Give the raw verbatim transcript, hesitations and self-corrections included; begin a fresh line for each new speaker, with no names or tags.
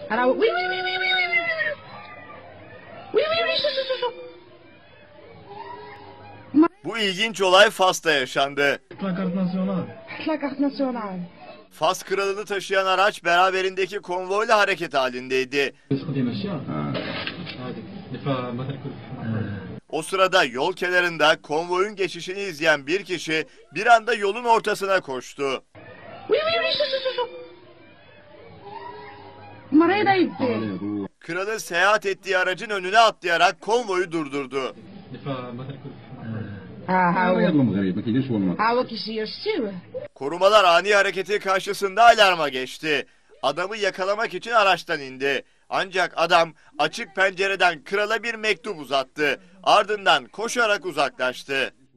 Alors, oui, oui, oui, oui, oui, oui, oui, oui. Oui, oui, oui, su, su, su, su.
Bu ilginç olay Fas'ta yaşandı.
La carte nationale.
Fas kralını taşıyan araç beraberindeki konvoyla hareket halindeydi. O sırada yol kenarında konvoyun geçişini izleyen bir kişi bir anda yolun ortasına koştu.
Oui, oui, oui, su, su, su, su. Maraya gitti.
Kralın seyahat ettiği aracın önüne atlayarak konvoyu durdurdu.
Hava kişi yaşıyor.
Korumalar ani hareketi karşısında alarma geçti. Adamı yakalamak için araçtan indi. Ancak adam açık pencereden krala bir mektup uzattı. Ardından koşarak uzaklaştı.